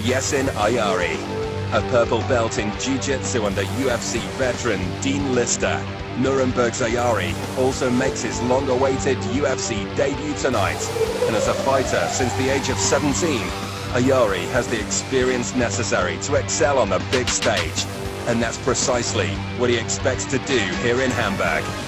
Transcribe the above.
Jessin Ayari, a purple belt in Jiu-Jitsu under UFC veteran Dean Lister. Nuremberg's Ayari also makes his long-awaited UFC debut tonight, and as a fighter since the age of 17, Ayari has the experience necessary to excel on the big stage, and that's precisely what he expects to do here in Hamburg.